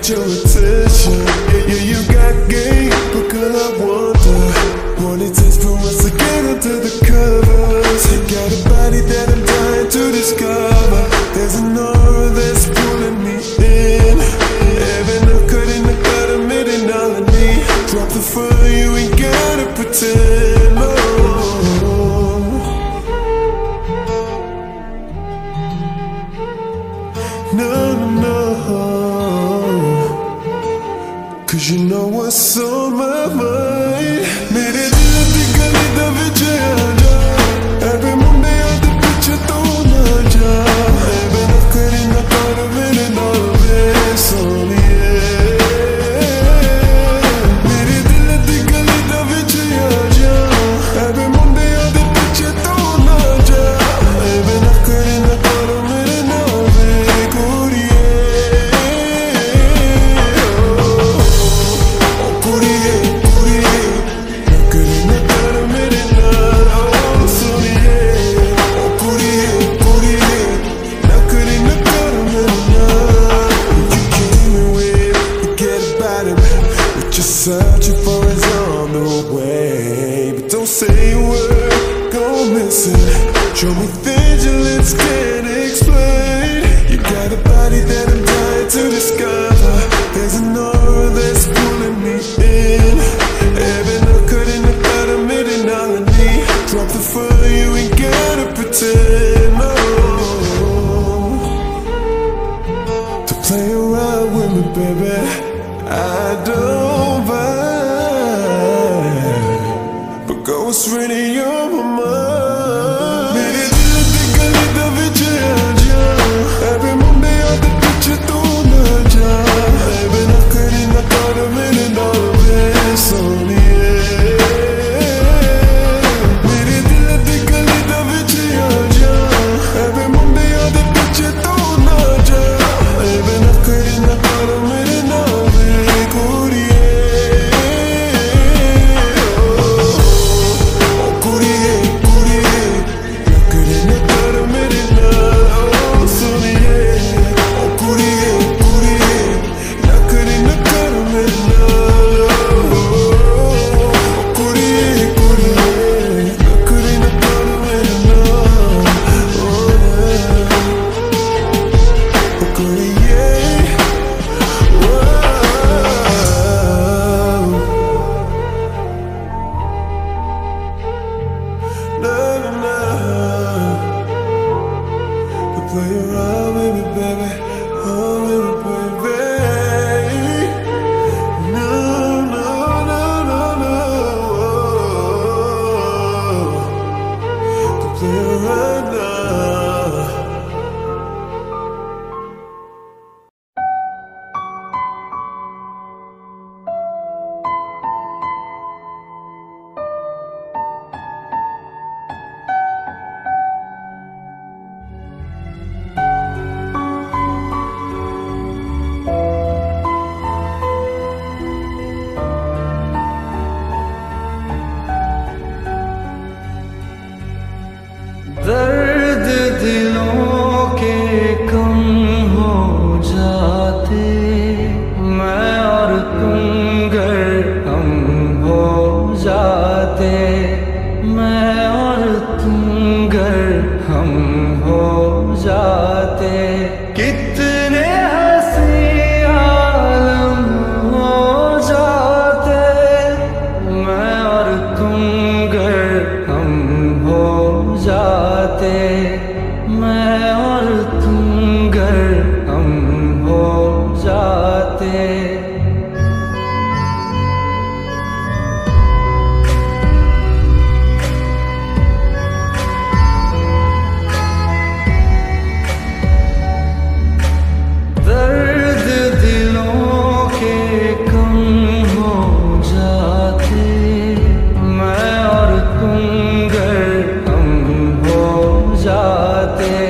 your attention. Yeah, you got game, but girl, I wonder what it takes for us to get under the covers. You got a body that I'm dying to discover. There's an aura that's pulling me in. Heaven, I couldn't have got a minute all I need. Drop the phone, you ain't gotta pretend. No. No, no, cause you know what's on my mind. मेरे दिल दी गली दा विच आजा, every Monday आते पीछे तो ना जा. मैं ना करी ना कर मेरे नाल वे सोनिए. मेरे दिल दी गली दा विच आजा, every Monday आते पीछे तो ना जा. मैं ना करी ना कर मेरे नाल वे searching for is on the way, but don't say a word, go missing. Show me vigilance, can't explain. You got a body that I'm dying to discover. There's an aura that's pulling me in. Heaven, I couldn't have got a minute all I need. Drop the phone, you ain't gotta pretend. No, to play around with me, baby, I don't mind, but go straight in your mind. मेरे दिल दी गली दा विच आजा, every Monday आते पीछे तू ना जा. मैं ना करी ना कर मेरे नाल वे सोनिए. मेरे दिल दी गली दा विच आजा, every Monday आते पीछे तू ना जा. मैं ना करी ना कर मेरे नाल वे play around with me, baby, oh, with me, baby. No, no, no, no, no. To play around now. दर्द दिलों के कम हो जाते, मैं और तुम गर हम हो जाते. मैं और तुम गर हम हो जाते. कितने हंसी आलम हो जाते. मैं और तुम गर हम हो जाते. मैं और तुम गर हम हो जाते. दर्द दिलों के कम हो जाते, मैं और तुम गर हम हो जाते.